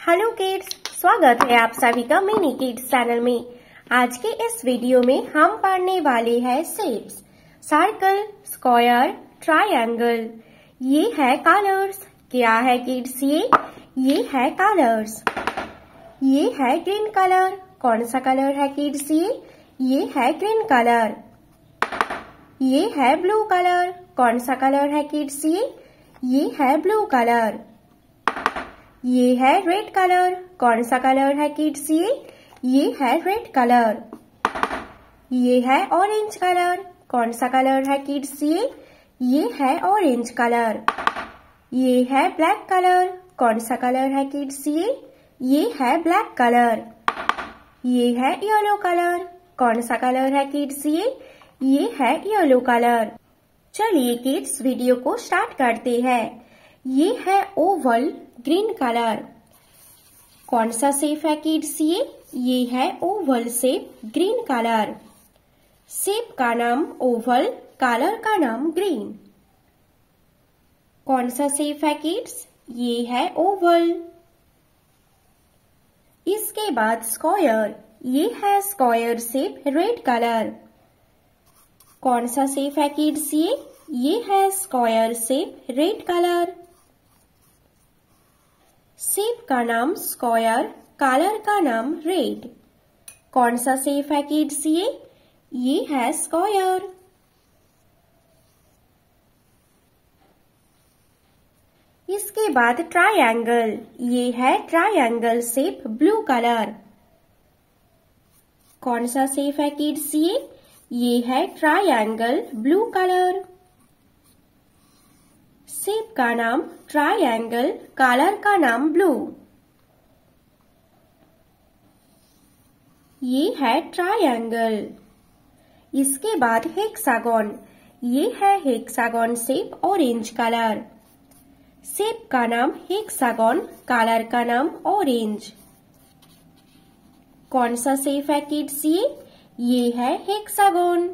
Hello kids, स्वागत है आप सभी का मिनी किड्स चैनल में। आज के इस वीडियो में हम पढ़ने वाले हैं शेप्स, सर्कल, स्क्वायर, ट्रायंगल। ये है कलर्स। क्या है किड्स? ये है कलर्स। ये है ग्रीन कलर। कौन सा कलर है किड्स? ये है ग्रीन कलर। ये है ब्लू कलर। कौन सा कलर है किड्स? ये है ब्लू कलर। ये है रेड कलर। कौन सा कलर है किड्स? ये है रेड कलर। ये है ऑरेंज कलर। कौन सा कलर है किड्स? ये है ऑरेंज कलर। ये है ब्लैक कलर। कौन सा कलर है किड्स? ये है ब्लैक कलर। ये है येलो कलर। कौन सा कलर है किड्स? ये है येलो कलर। चलिए किड्स, वीडियो को स्टार्ट करते हैं। ये है ओवल ग्रीन कलर। कौन सा शेप है किड्स? ये है oval shape green colour. Shape का नाम ओवल, कलर का नाम ग्रीन। कौन सा शेप है किड्स? ये है ओवल। इसके बाद स्क्वायर। ये है स्क्वायर शेप रेड कलर। कौन सा शेप है किड्स? ये है square shape red colour. Shape का नाम स्क्वायर, कलर का नाम रेड। कौन सा शेप है किड्स? ये है स्क्वायर। इसके बाद ट्रायंगल। ये है ट्रायंगल शेप ब्लू कलर। कौन सा शेप है किड्स? ये है ट्रायंगल ब्लू कलर। शेप का नाम ट्रायंगल, कलर का नाम ब्लू। ये है ट्रायंगल। इसके बाद हेक्सागन। ये है hexagon shape orange colour. Shape का नाम हेक्सागन, कलर का नाम ऑरेंज। कौन सा शेप है किड्स? ये है हेक्सागन।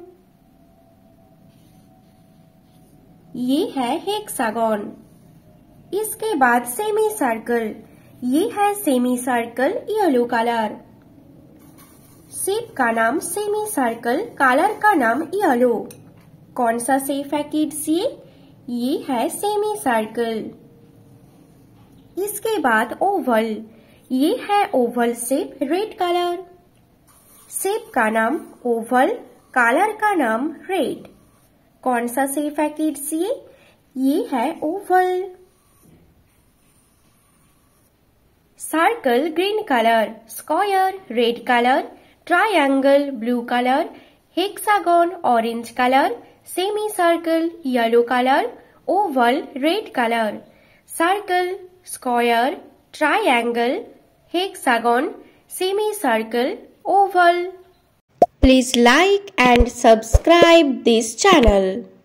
ये है हेक्सागन। इसके बाद सेमी सर्कल। ये है semi circle yellow colour. Shape का नाम सेमी सर्कल, कलर का नाम येलो। कौन सा शेप है किड्स? ये है सेमी सर्कल। इसके बाद ओवल। ये है oval shape red colour. Shape का नाम ओवल, कलर का नाम रेड। कौन सा शेप है किड्स? ये है oval. Circle green colour, square red colour, triangle blue colour, hexagon orange colour, semi circle yellow colour, oval red colour. Circle, square, triangle, hexagon, semi circle, oval. Please like and subscribe this channel.